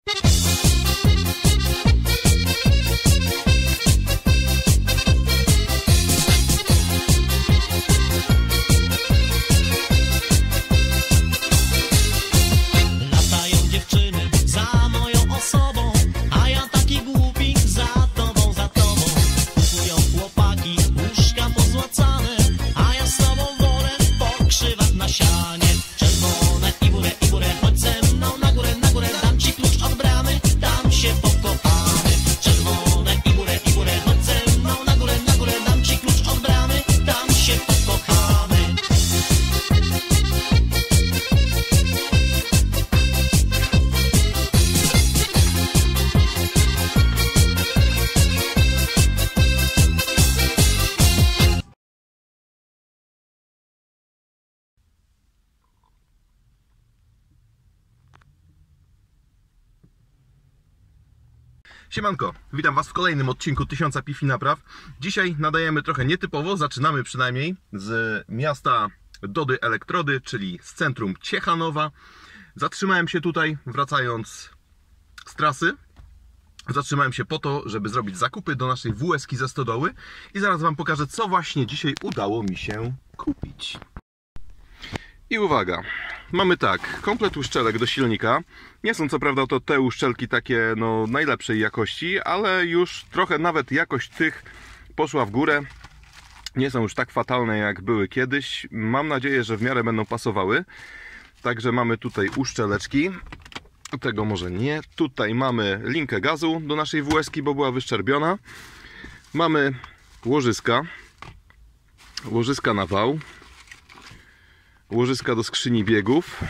Siemanko, witam Was w kolejnym odcinku 1000 Pi-Fi napraw. Dzisiaj nadajemy trochę nietypowo, zaczynamy przynajmniej z miasta Dody Elektrody, czyli z centrum Ciechanowa. Zatrzymałem się tutaj, wracając z trasy. Zatrzymałem się po to, żeby zrobić zakupy do naszej WS-ki ze stodoły i zaraz Wam pokażę, co właśnie dzisiaj udało mi się kupić. I uwaga, mamy tak, komplet uszczelek do silnika. Nie są co prawda to te uszczelki takie najlepszej jakości, ale już trochę nawet jakość tych poszła w górę. Nie są już tak fatalne jak były kiedyś. Mam nadzieję, że w miarę będą pasowały. Także mamy tutaj uszczeleczki. Tego może nie. Tutaj mamy linkę gazu do naszej WS-ki, bo była wyszczerbiona. Mamy łożyska. Łożyska na wał. Łożyska do skrzyni biegów.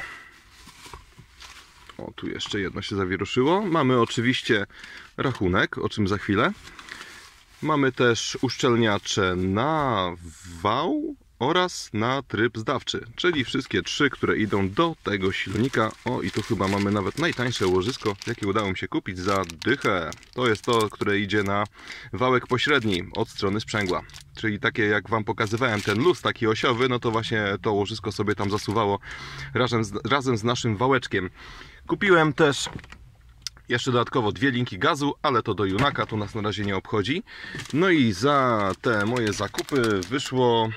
O, tu jeszcze jedno się zawieruszyło. Mamy oczywiście rachunek, o czym za chwilę. Mamy też uszczelniacze na wał oraz na tryb zdawczy, czyli wszystkie trzy, które idą do tego silnika. O, i tu chyba mamy nawet najtańsze łożysko, jakie udało mi się kupić za dychę. To jest to, które idzie na wałek pośredni od strony sprzęgła. Czyli takie, jak Wam pokazywałem, ten luz taki osiowy, no to właśnie to łożysko sobie tam zasuwało razem z naszym wałeczkiem. Kupiłem też jeszcze dodatkowo dwie linki gazu, ale to do Junaka, to nas na razie nie obchodzi. No i za te moje zakupy wyszło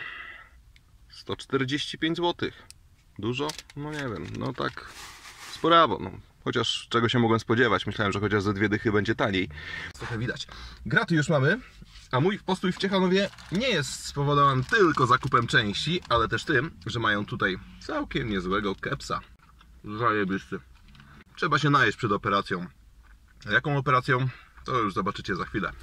145 zł. Dużo? No nie wiem, no tak sporawo. No. Chociaż czego się mogłem spodziewać, myślałem, że chociaż ze dwie dychy będzie taniej. Trochę widać. Graty już mamy, a mój postój w Ciechanowie nie jest spowodowany tylko zakupem części, ale też tym, że mają tutaj całkiem niezłego kepsa. Zajebisty. Trzeba się najeść przed operacją. A jaką operacją? To już zobaczycie za chwilę.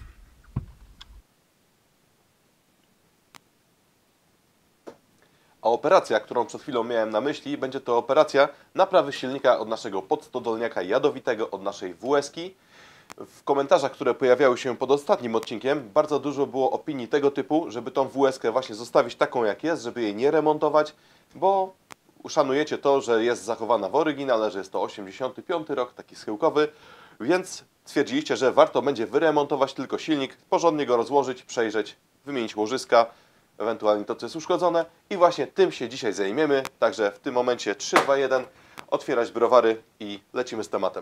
A operacja, którą przed chwilą miałem na myśli, będzie to operacja naprawy silnika od naszego podstodolniaka jadowitego, od naszej WS-ki. W komentarzach, które pojawiały się pod ostatnim odcinkiem, bardzo dużo było opinii tego typu, żeby tą WS-kę właśnie zostawić taką jak jest, żeby jej nie remontować, bo uszanujecie to, że jest zachowana w oryginale, że jest to 85 rok, taki schyłkowy, więc stwierdziliście, że warto będzie wyremontować tylko silnik, porządnie go rozłożyć, przejrzeć, wymienić łożyska, ewentualnie to, co jest uszkodzone, i właśnie tym się dzisiaj zajmiemy. Także w tym momencie 3, 2, 1, otwierać browary i lecimy z tematem.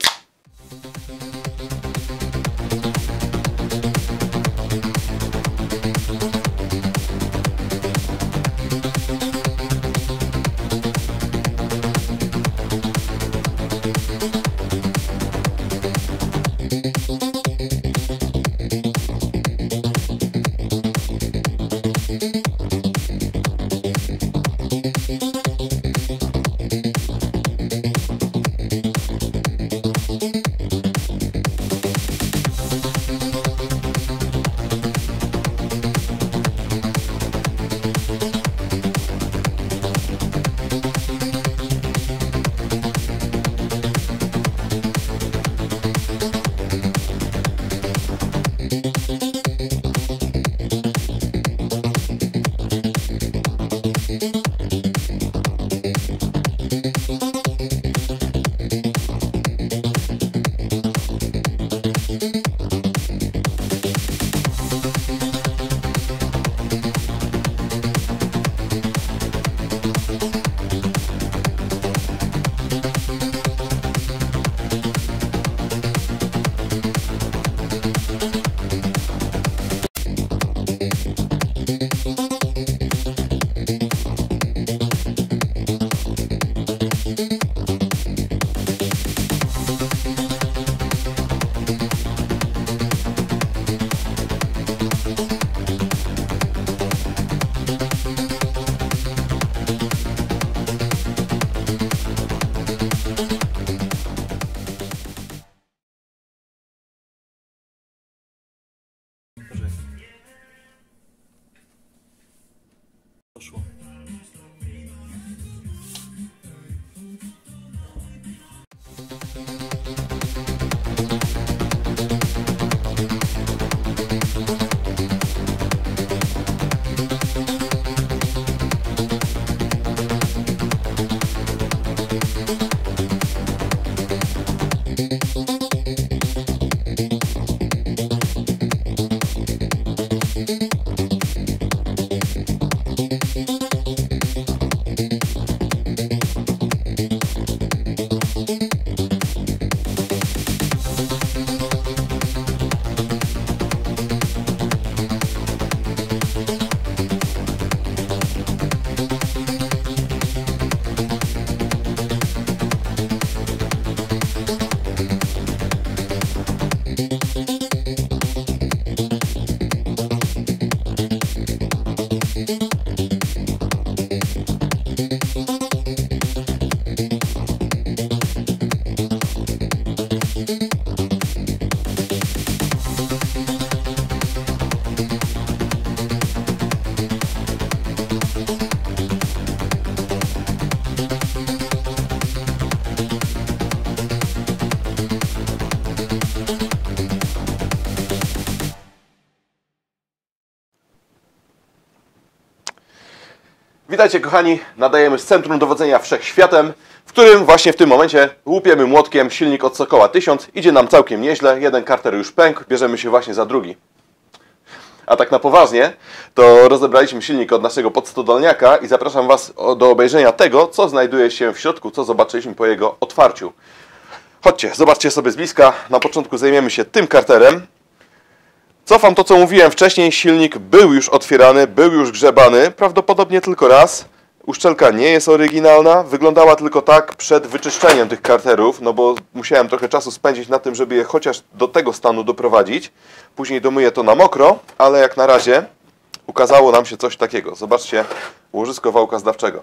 Witajcie kochani, nadajemy z Centrum Dowodzenia Wszechświatem, w którym właśnie w tym momencie łupiemy młotkiem silnik od Sokoła 1000. Idzie nam całkiem nieźle, jeden karter już pękł, bierzemy się właśnie za drugi. A tak na poważnie, to rozebraliśmy silnik od naszego podstodolniaka i zapraszam Was do obejrzenia tego, co znajduje się w środku, co zobaczyliśmy po jego otwarciu. Chodźcie, zobaczcie sobie z bliska, na początku zajmiemy się tym karterem. Cofam to, co mówiłem wcześniej, silnik był już otwierany, był już grzebany, prawdopodobnie tylko raz. Uszczelka nie jest oryginalna, wyglądała tylko tak przed wyczyszczeniem tych karterów, no bo musiałem trochę czasu spędzić na tym, żeby je chociaż do tego stanu doprowadzić. Później domyję to na mokro, ale jak na razie ukazało nam się coś takiego. Zobaczcie, łożysko wałka zdawczego.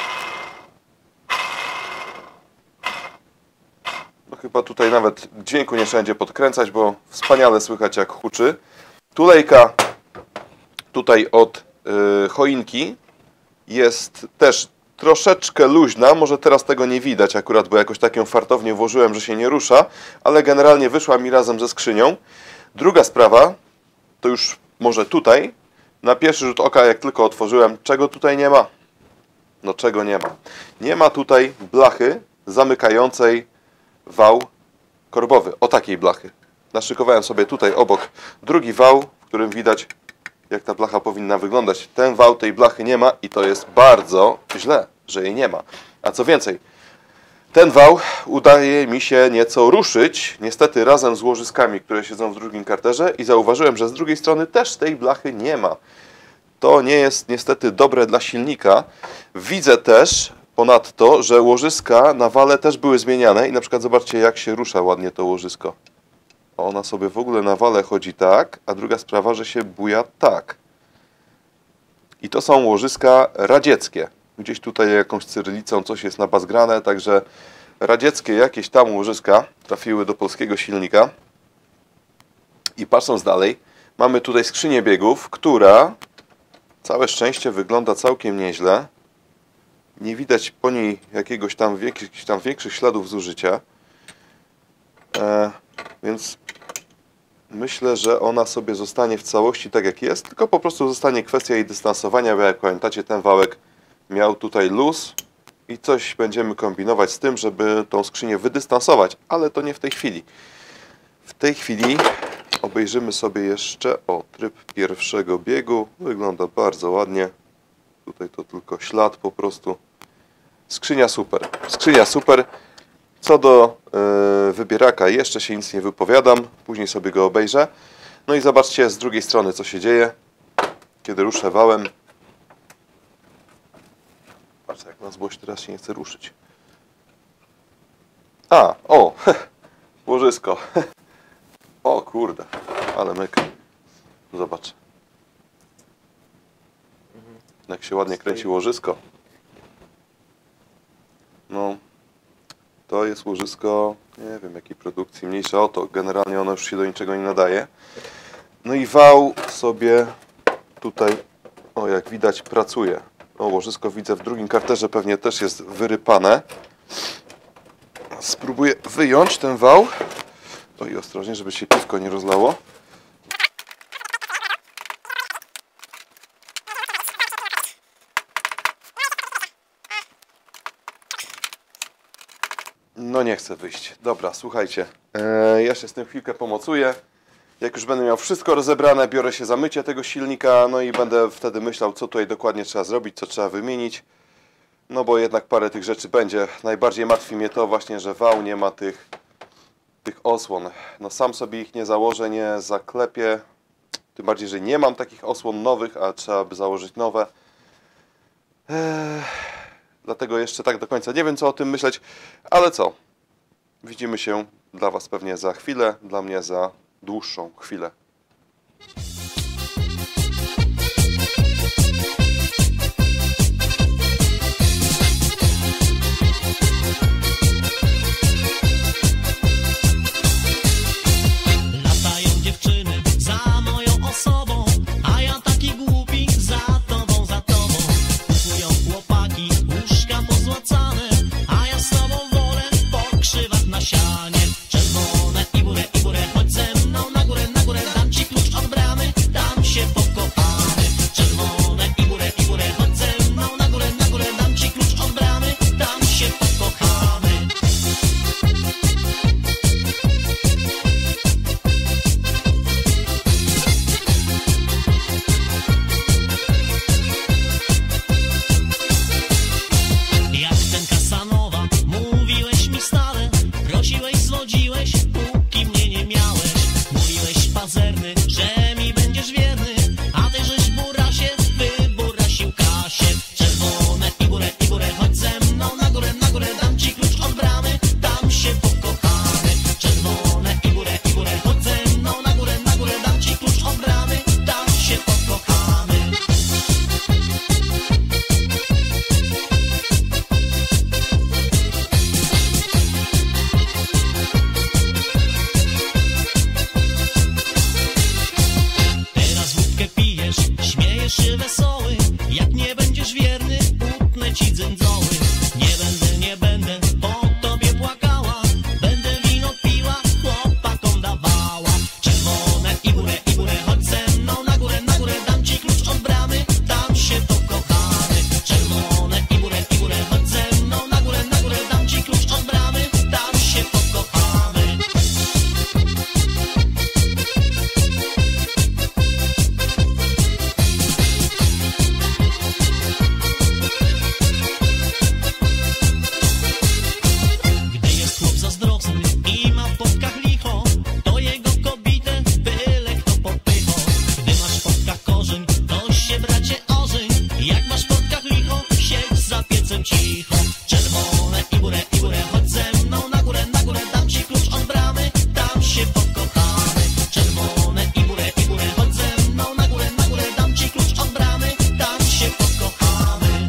No chyba tutaj nawet dźwięku nie wszędzie podkręcać, bo wspaniale słychać jak huczy. Tulejka tutaj od choinki jest też troszeczkę luźna, może teraz tego nie widać akurat, bo jakoś tak ją fartownie włożyłem, że się nie rusza, ale generalnie wyszła mi razem ze skrzynią. Druga sprawa, to już może tutaj, na pierwszy rzut oka jak tylko otworzyłem, czego tutaj nie ma? No czego nie ma? Nie ma tutaj blachy zamykającej wał korbowy, o takiej blachy. Naszykowałem sobie tutaj obok drugi wał, w którym widać, jak ta blacha powinna wyglądać. Ten wał tej blachy nie ma i to jest bardzo źle, że jej nie ma. A co więcej, ten wał udaje mi się nieco ruszyć, niestety razem z łożyskami, które siedzą w drugim karterze i zauważyłem, że z drugiej strony też tej blachy nie ma. To nie jest niestety dobre dla silnika. Widzę też ponadto, że łożyska na wale też były zmieniane i na przykład zobaczcie, jak się rusza ładnie to łożysko. Ona sobie w ogóle na wale chodzi tak, a druga sprawa, że się buja tak. I to są łożyska radzieckie. Gdzieś tutaj jakąś cyrylicą coś jest nabazgrane, także radzieckie jakieś tam łożyska trafiły do polskiego silnika. I patrząc dalej, mamy tutaj skrzynię biegów, która, całe szczęście, wygląda całkiem nieźle. Nie widać po niej jakichś tam większych śladów zużycia. Więc myślę, że ona sobie zostanie w całości tak jak jest, tylko po prostu zostanie kwestia jej dystansowania, bo jak pamiętacie, ten wałek miał tutaj luz i coś będziemy kombinować z tym, żeby tą skrzynię wydystansować, ale to nie w tej chwili. W tej chwili obejrzymy sobie jeszcze tryb pierwszego biegu. Wygląda bardzo ładnie. Tutaj to tylko ślad po prostu. Skrzynia super. Skrzynia super. Co do wybieraka jeszcze się nic nie wypowiadam. Później sobie go obejrzę. No i zobaczcie z drugiej strony, co się dzieje, kiedy ruszę wałem. Patrzcie, jak na złość teraz się nie chce ruszyć. Łożysko. O kurde, ale myk. Zobacz. Jak się ładnie kręci łożysko. No, to jest łożysko, nie wiem jakiej produkcji, mniejsza o to. Generalnie ono już się do niczego nie nadaje. No i wał sobie tutaj, jak widać, pracuje. Łożysko widzę w drugim karterze pewnie też jest wyrypane. Spróbuję wyjąć ten wał. I ostrożnie, żeby się piwko nie rozlało. No nie chcę wyjść. Dobra, słuchajcie. Ja się z tym chwilkę pomocuję. Jak już będę miał wszystko rozebrane, biorę się za mycie tego silnika, no i będę wtedy myślał, co tutaj dokładnie trzeba zrobić, co trzeba wymienić. No bo jednak parę tych rzeczy będzie. Najbardziej martwi mnie to właśnie, że wał nie ma tych osłon. No sam sobie ich nie założę, nie zaklepię. Tym bardziej, że nie mam takich osłon nowych, a trzeba by założyć nowe. Dlatego jeszcze tak do końca nie wiem, co o tym myśleć. Ale co? Widzimy się dla Was pewnie za chwilę, dla mnie za dłuższą chwilę. Latają dziewczyny za moją osobą, a ja taki głupi za tobą, za tobą. Kupują chłopaki łóżka pozłacane, a ja z tobą wolę po krzywach na sianie. Czerwone i burę, chodź ze mną na górę, dam ci klucz od bramy, tam się pokochamy. Czerwone i burę, chodź ze mną na górę, dam ci klucz od bramy, tam się pokochamy. Jak ten Kasanowa, mówiłeś mi stale, prosiłeś, zwodziłeś, póki mnie nie miałeś. Mówiłeś pazerny, że mi będziesz wierny, a ty żeś burasie, wyburasił Kasię. Czerwone i burę, chodź ze mną na górę, dam ci klucz od bramy, tam się pokochamy. Czerwone i burę, chodź ze mną na górę, dam ci klucz od bramy, tam się pokochamy. Teraz wódkę pijesz, śmiejesz się wesoły. Jak nie będziesz wierny, utnę ci dzędzoły. Nie będę po tobie płakała. Będę wino piła, chłopakom dawała. Czerwone i burę, chodź ze mną na górę, dam ci klucz od bramy, tam się pokochamy. Czerwone i burę, chodź ze mną na górę, dam ci klucz od bramy, tam się pokochamy. Gdy jest chłop zazdrosny i ma w podkach licho, to jego kobitę byle kto popycho. Gdy masz w podkach korzeń, to się bracie ożeń. Jak masz w podkach licho, siedź za piecem cicho. Czerwone i burę, chodź ze mną na górę, dam ci klucz od bramy, tam się pokochamy. Czerwone i burę, chodź ze mną na górę, dam ci klucz od bramy, tam się pokochamy.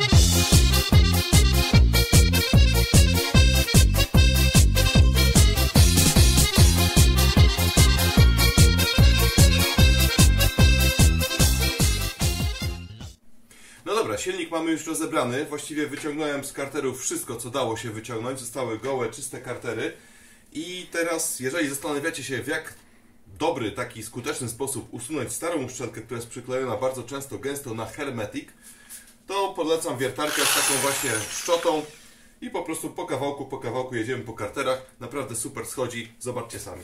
No dobra, silnik mamy już rozebrany. Właściwie wyciągnąłem z karterów wszystko, co dało się wyciągnąć. Zostały gołe, czyste kartery. I teraz, jeżeli zastanawiacie się, w jak dobry, taki skuteczny sposób usunąć starą uszczelkę, która jest przyklejona bardzo często, gęsto na hermetyk, to polecam wiertarkę z taką właśnie szczotą i po prostu po kawałku jedziemy po karterach. Naprawdę super schodzi. Zobaczcie sami.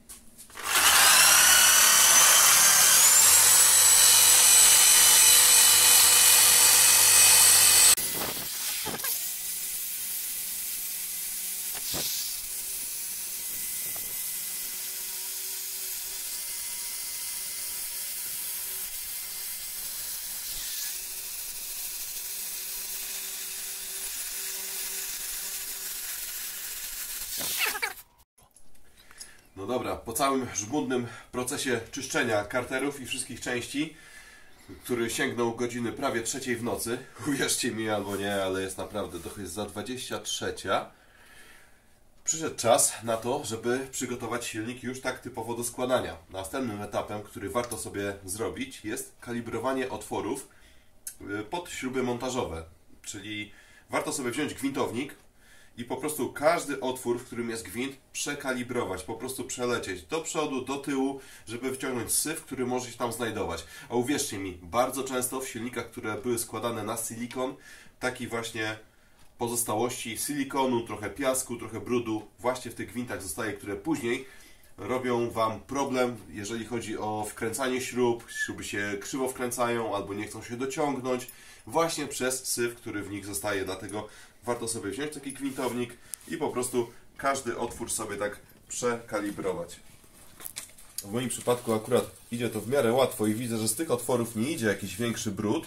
No dobra, po całym żmudnym procesie czyszczenia karterów i wszystkich części, który sięgnął godziny prawie 3 w nocy, uwierzcie mi albo nie, ale jest naprawdę, to jest za 23, przyszedł czas na to, żeby przygotować silnik już tak typowo do składania. Następnym etapem, który warto sobie zrobić, jest kalibrowanie otworów pod śruby montażowe, czyli warto sobie wziąć gwintownik i po prostu każdy otwór, w którym jest gwint, przekalibrować, po prostu przelecieć do przodu, do tyłu, żeby wyciągnąć syf, który może się tam znajdować. A uwierzcie mi, bardzo często w silnikach, które były składane na silikon, taki właśnie pozostałości silikonu, trochę piasku, trochę brudu właśnie w tych gwintach zostaje, które później robią Wam problem, jeżeli chodzi o wkręcanie śrub. Śruby się krzywo wkręcają albo nie chcą się dociągnąć właśnie przez syf, który w nich zostaje. Dlatego warto sobie wziąć taki gwintownik i po prostu każdy otwór sobie tak przekalibrować. W moim przypadku akurat idzie to w miarę łatwo i widzę, że z tych otworów nie idzie jakiś większy brud,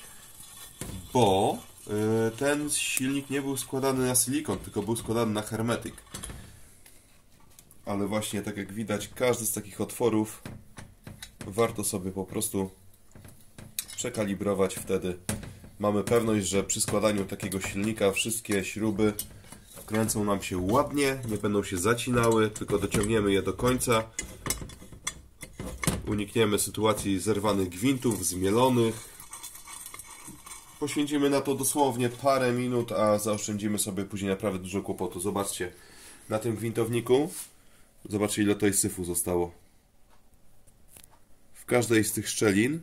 bo ten silnik nie był składany na silikon, tylko był składany na hermetyk. ale właśnie tak jak widać, każdy z takich otworów warto sobie po prostu przekalibrować. Wtedy mamy pewność, że przy składaniu takiego silnika wszystkie śruby kręcą nam się ładnie, nie będą się zacinały, tylko dociągniemy je do końca. Unikniemy sytuacji zerwanych gwintów, zmielonych. Poświęcimy na to dosłownie parę minut, a zaoszczędzimy sobie później naprawdę dużo kłopotu. Zobaczcie, na tym gwintowniku, zobaczcie ile tutaj syfu zostało. W każdej z tych szczelin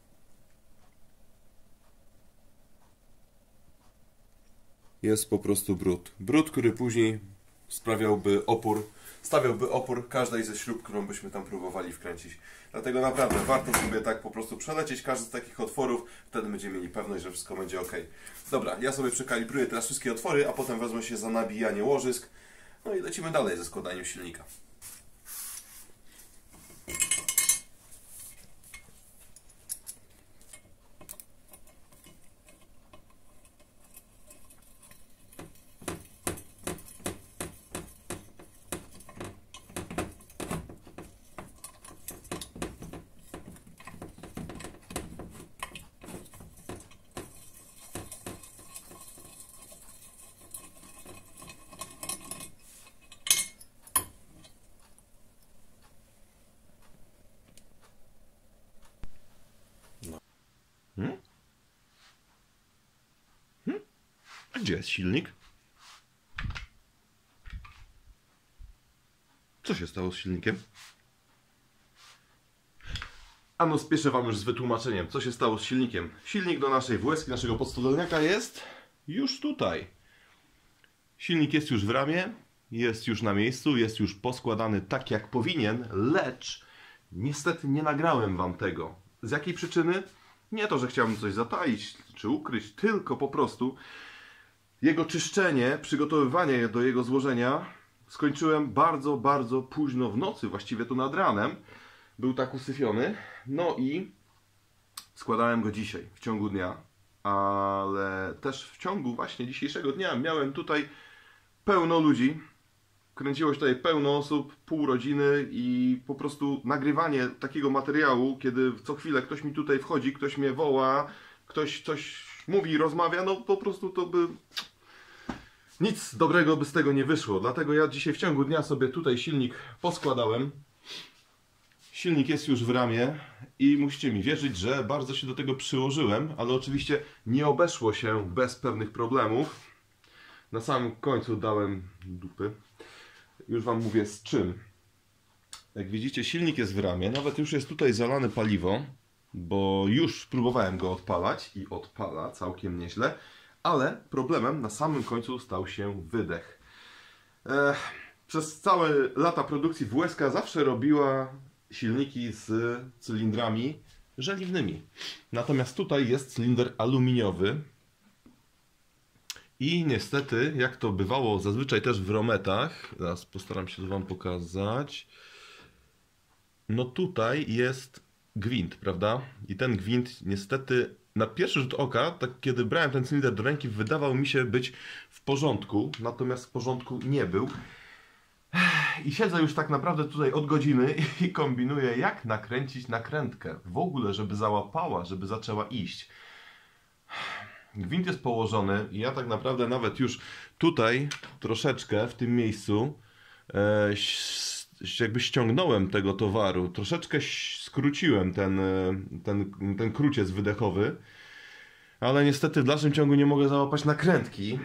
jest po prostu brud. Brud, który później stawiałby opór każdej ze śrub, którą byśmy tam próbowali wkręcić. Dlatego naprawdę warto sobie tak po prostu przelecieć każdy z takich otworów, wtedy będziemy mieli pewność, że wszystko będzie ok. Dobra, ja sobie przekalibruję teraz wszystkie otwory, a potem wezmę się za nabijanie łożysk. No i lecimy dalej ze składaniem silnika. A gdzie jest silnik? Co się stało z silnikiem? Ano, spieszę Wam już z wytłumaczeniem, co się stało z silnikiem. Silnik do naszej WS-ki, naszego podstudolniaka jest już tutaj. Silnik jest już w ramie, jest już na miejscu, jest już poskładany tak jak powinien, lecz niestety nie nagrałem Wam tego. Z jakiej przyczyny? Nie to, że chciałbym coś zataić czy ukryć, tylko po prostu jego czyszczenie, przygotowywanie do jego złożenia skończyłem bardzo, bardzo późno w nocy, właściwie to nad ranem. Był tak usyfiony. No i składałem go dzisiaj, w ciągu dnia. Ale też w ciągu właśnie dzisiejszego dnia miałem tutaj pełno ludzi. Kręciło się tutaj pełno osób, pół rodziny i po prostu nagrywanie takiego materiału, kiedy co chwilę ktoś mi tutaj wchodzi, ktoś mnie woła, ktoś coś mówi, rozmawia, no po prostu to by... Nic dobrego by z tego nie wyszło. Dlatego ja dzisiaj w ciągu dnia sobie tutaj silnik poskładałem. Silnik jest już w ramie i musicie mi wierzyć, że bardzo się do tego przyłożyłem, ale oczywiście nie obeszło się bez pewnych problemów. Na samym końcu dałem dupy. Już Wam mówię z czym. Jak widzicie, silnik jest w ramie, nawet już jest tutaj zalane paliwo, bo już próbowałem go odpalać i odpala całkiem nieźle, ale problemem na samym końcu stał się wydech. Przez całe lata produkcji WSK zawsze robiła silniki z cylindrami żeliwnymi. Natomiast tutaj jest cylinder aluminiowy i niestety, jak to bywało zazwyczaj też w Rometach, zaraz postaram się to Wam pokazać, no tutaj jest gwint, prawda? I ten gwint niestety na pierwszy rzut oka, tak kiedy brałem ten cylinder do ręki, wydawał mi się być w porządku, natomiast w porządku nie był. I siedzę już tak naprawdę tutaj od godziny i kombinuję, jak nakręcić nakrętkę. W ogóle, żeby załapała, żeby zaczęła iść. Gwint jest położony i ja tak naprawdę nawet już tutaj troszeczkę w tym miejscu jakby ściągnąłem tego towaru. Troszeczkę skróciłem ten króciec wydechowy. Ale niestety w dalszym ciągu nie mogę załapać nakrętki.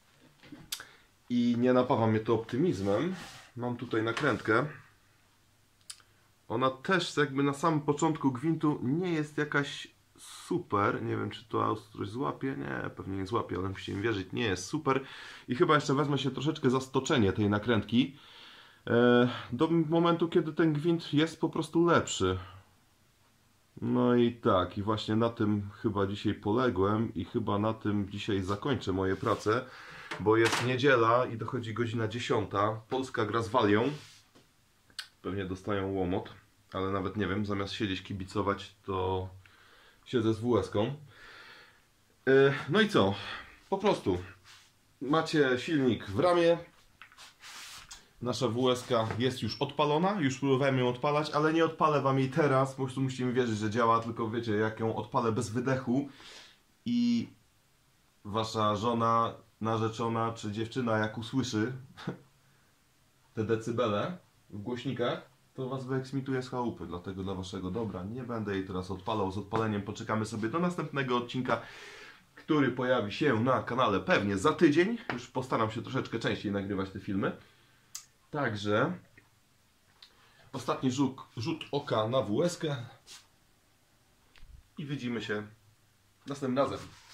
I nie napawa mnie to optymizmem. Mam tutaj nakrętkę. Ona też jakby na samym początku gwintu nie jest jakaś super. Nie wiem, czy to coś złapie. Nie, pewnie nie złapie, ale musicie mi wierzyć, nie jest super. I chyba jeszcze wezmę się troszeczkę za stoczenie tej nakrętki. Do momentu, kiedy ten gwint jest po prostu lepszy. No i tak, i właśnie na tym chyba dzisiaj poległem i chyba na tym dzisiaj zakończę moje prace, bo jest niedziela i dochodzi godzina 10. Polska gra z Walią. Pewnie dostają łomot, ale nawet nie wiem, zamiast siedzieć kibicować, to siedzę z WS-ką. No i co? Po prostu macie silnik w ramie. Nasza WS-ka jest już odpalona, już próbowałem ją odpalać, ale nie odpalę wam jej teraz, po prostu musicie mi wierzyć, że działa, tylko wiecie, jak ją odpalę bez wydechu i wasza żona, narzeczona czy dziewczyna jak usłyszy te decybele w głośnikach, to was wyeksmituje z chałupy, dlatego dla waszego dobra nie będę jej teraz odpalał. Z odpaleniem poczekamy sobie do następnego odcinka, który pojawi się na kanale pewnie za tydzień. Już postaram się troszeczkę częściej nagrywać te filmy. Także ostatni rzut oka na WS-kę i widzimy się następnym razem.